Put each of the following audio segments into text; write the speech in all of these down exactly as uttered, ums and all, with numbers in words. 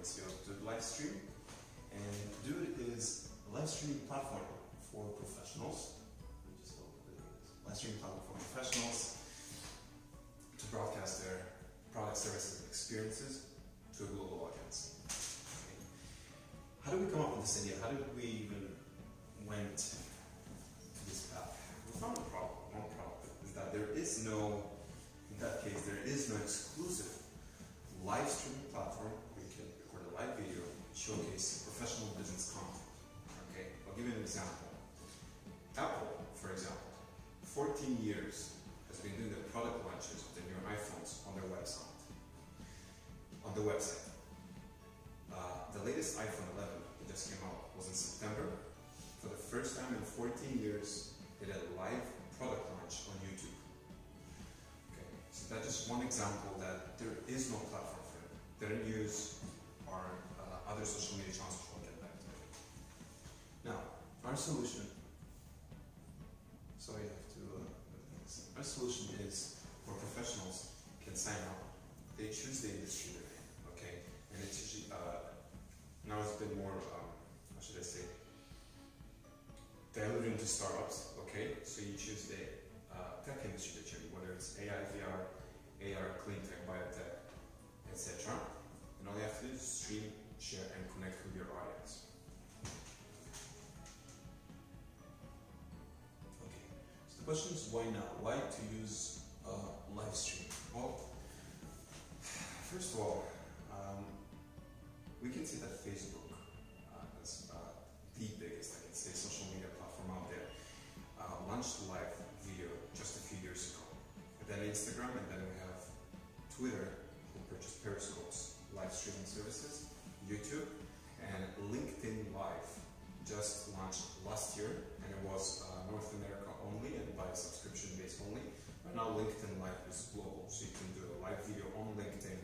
C E O of Dude live stream. And Dude is a live streaming platform for professionals. Let me just open this. Live streaming platform for professionals to broadcast their product, services, and experiences to a global audience. Okay. How did we come up with this idea? How did we even went to this path? We found a problem. One problem is that there is no, in that case, there is no exclusive live streaming platform where you can record a live video and showcase professional business content. Okay, I'll give you an example. Apple, for example, fourteen years has been doing the product launches of the new iPhones on their website. On the website. Uh, the latest iPhone eleven that just came out was in September. For the first time in fourteen years, they did a live product launch on YouTube. Okay, so that's just one example that there is no platform for it. They don't use our uh, other social media channels, which we'll get back to. Now, our solution. So you have to. Uh, our solution is where professionals can sign up. They choose the industry they're in. Okay, and it's usually uh, now it's been more. Um, what should I say? Diluted into startups, okay? So you choose the uh, tech industry that you're in, whether it's A I, V R, A R, clean tech, biotech, et cetera. And all you have to do is stream, share, and connect with your audience. Okay, so the question is why now? Why to use uh, live stream? Well, first of all, um, we can see that Facebook uh, is uh, the biggest, I can say, social media platform out there, uh, launched live video just a few years ago. And then Instagram, and then we have Twitter, who purchased Periscope's live streaming services, YouTube, and LinkedIn Live just launched last year, and it was uh, North America only and by subscription base only. But now LinkedIn Live is global, so you can do a live video on LinkedIn,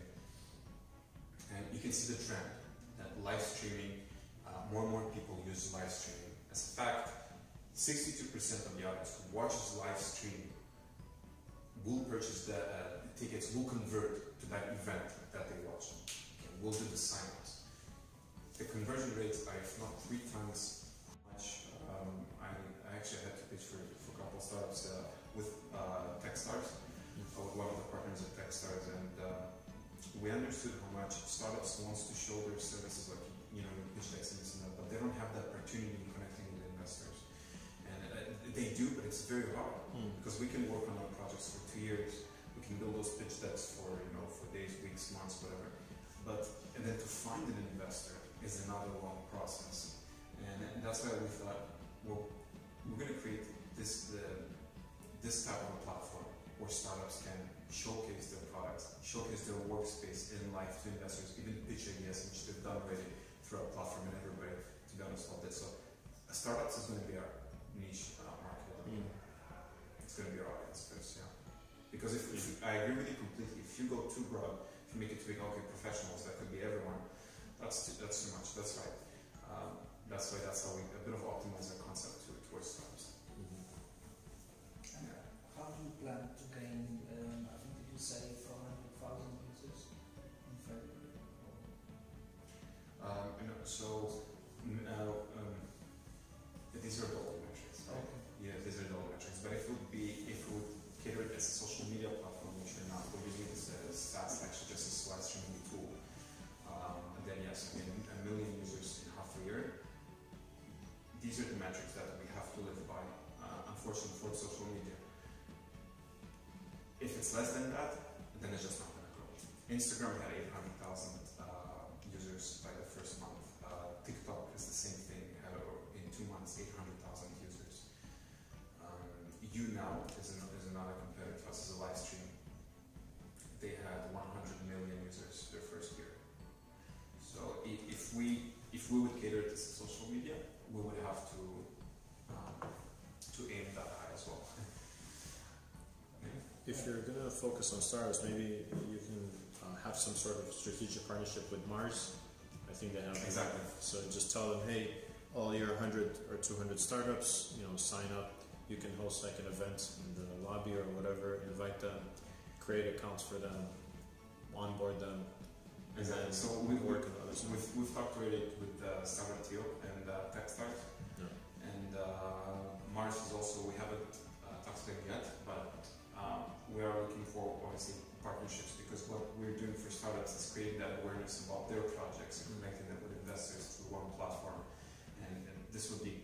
and you can see the trend that live streaming. Uh, more and more people use live streaming. As a fact, sixty-two percent of the audience who watches live stream will purchase the uh, tickets, will convert to that event that they watch. Okay, will do the sign-ups. The conversion rates are, if not three times much. Um, I, I actually had to pitch for, for a couple of startups uh, with uh, Techstars, mm-hmm. uh, with one of the partners at Techstars, and uh, we understood how much startups wants to show their services, like, you know, pitch decks and this and that, but they don't have the opportunity in connecting with investors. And uh, they do, but it's very hard, mm. because we can work on our projects for two years. We can build those pitch decks for, you know, for days, weeks, months, whatever. But, and then to find an investor is another long process. And, and that's why we thought, well, we're going to create this, the, this type of a platform where startups can showcase their products, showcase their workspace in live to investors, even pitch ideas, which they've done already through our platform, and everybody, to be honest, loved it. So, uh, startups is going to be our niche uh, market. Mm. It's going to be our audience first, yeah. Because if, if I agree with you completely, if you go too broad, if you make it too big, okay, professionals, that could be everyone. That's too, that's too much. That's right. Um, that's why that's how we a bit of optimize our concept to towards startups. Mm-hmm. And yeah. How do you plan to gain? Um, I think did you say four hundred thousand users in February? Um, and so now um, these are dollar metrics, right? Okay. Yeah, these are dollar metrics. But if it would be, if it would cater it as a social media platform, which we're not, we're using this as SaaS, actually just a live streaming tool. Um, and then yes, I mean a million users in half a year. These are the metrics that we have to live by. Uh, unfortunately, for social media. If it's less than that, then it's just not going to grow. Instagram had eight hundred thousand uh, users by the first month. Uh, TikTok is the same thing, had uh, in two months eight hundred thousand users. Um, YouNow is, an, is another competitor to us as a live stream. They had one hundred million users their first year. So if, if we if we would cater to social media, we would have to um, to aim that high as well. If you're going to focus on startups, maybe you can uh, have some sort of strategic partnership with Mars. I think they have. Exactly. So just tell them, hey, all your one hundred or two hundred startups, you know, sign up. You can host like an event in the lobby or whatever, invite them, create accounts for them, onboard them, Exactly. So we we, can we, work on other stuff. we've, we've talked already with uh, Startup Teo and uh, TechStart. Yeah. And uh, Mars is also, we haven't uh, talked to them yet, but um, we are looking for obviously partnerships, because what we're doing for startups is creating that awareness about their projects and connecting them with investors through one platform. And, and this would be